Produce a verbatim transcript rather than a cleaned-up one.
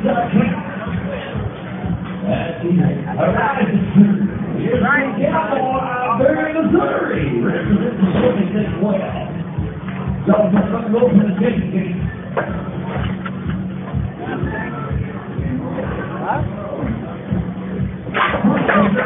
That's easy. All right. Here's the cowboy out there in Missouri. Represent the Pacific as well. Y'all just let go for the ticket. Huh?